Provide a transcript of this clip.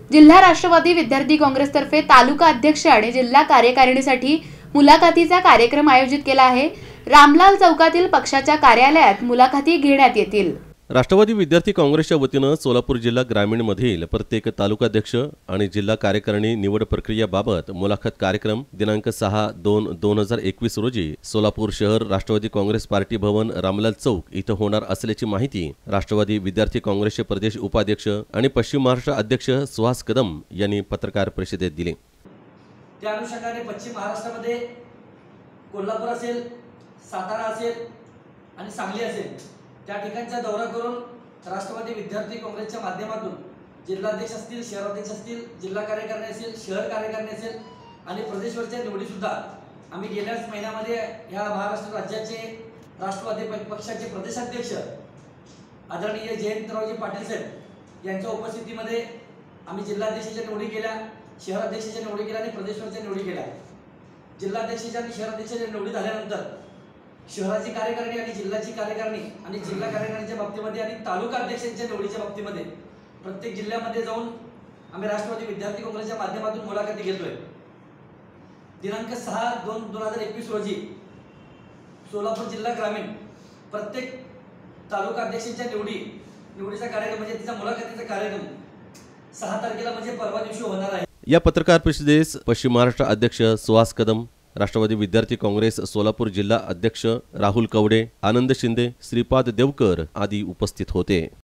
जिल्हा राष्ट्रवादी विद्यार्थी काँग्रेसतर्फे तालुका अध्यक्ष आणि जिल्हा कार्यकारिणीसाठी मुलाखतीचा कार्यक्रम आयोजित केला आहे। रामलाल चौकातील पक्षाच्या कार्यालयात मुलाखती घेण्यात येतील। राष्ट्रवादी विद्यार्थी काँग्रेसच्या वतीनं सोलापूर जिल्हा ग्रामीण मधील प्रत्येक तालुकाध्यक्ष आणि जिल्हा कार्यकारिणी निवड प्रक्रियेबाबत मुलाखत कार्यक्रम दिनांक 6/2/2021 रोजी सोलापूर शहर राष्ट्रवादी काँग्रेस पार्टी भवन रामलाल चौक इथं होणार असल्याची माहिती राष्ट्रवादी विद्यार्थी काँग्रेसचे प्रदेश उपाध्यक्ष आणि पश्चिम महाराष्ट्र अध्यक्ष सुहास कदम यांनी पत्रकार परिषदेत दिली। त्या अनुषंगाने पश्चिम महाराष्ट्रामध्ये कोल्हापूर असेल, सातारा असेल आणि सांगली असेल त्या ठिकाणचा दौरा करून राष्ट्रवादी विद्यार्थी काँग्रेसच्या माध्यमातून जिल्हाध्यक्ष असतील, शहराध्यक्ष असतील, जिल्हा कार्यकारिणी असेल, शहर कार्यकारिणी असेल आणि प्रदेशवरच्या निवडी सुद्धा आम्ही गेल्याच महिन्यामध्ये या महाराष्ट्र राज्याचे राष्ट्रवादी पक्षाचे प्रदेशाध्यक्ष आदरणीय जयंतरावजी पाटील साहेब यांच्या उपस्थितीमध्ये आम्ही जिल्हाध्यक्षाच्या निवडी केल्या, शहराध्यक्षाच्या निवडी केल्या आणि प्रदेशवरच्या निवडी केल्या। जिल्हाध्यक्षाच्या आणि शहराध्यक्षाच्या निवडी झाल्यानंतर शहराची कार्यकारिणी आणि जिल्ह्याची कार्यकारिणी आणि जिल्हा कार्यकारिणीच्या बाबतीमध्ये आणि तालुका अध्यक्षांच्या निवडीच्या बाबतीमध्ये प्रत्येक जिल्ह्यामध्ये जाऊन आम्ही राष्ट्रवादी विद्यार्थी काँग्रेसच्या माध्यमातून मुलाखती घेतोय। दिनांक 6/2/2021 रोजी सोलापूर जिल्हा ग्रामीण प्रत्येक तालुका अध्यक्षांच्या निवडीचा कार्यक्रम म्हणजे तिचा मुलाखतीचा कार्यक्रम 6 तारखेला म्हणजे परवा दिवशी होणार आहे। या पत्रकार परिषदेस पश्चिम महाराष्ट्र अध्यक्ष सुहास कदम, राष्ट्रवादी विद्यार्थी काँग्रेस सोलापूर जिल्हा अध्यक्ष राहुल कवडे, आनंद शिंदे, श्रीपाद देवकर आदी उपस्थित होते।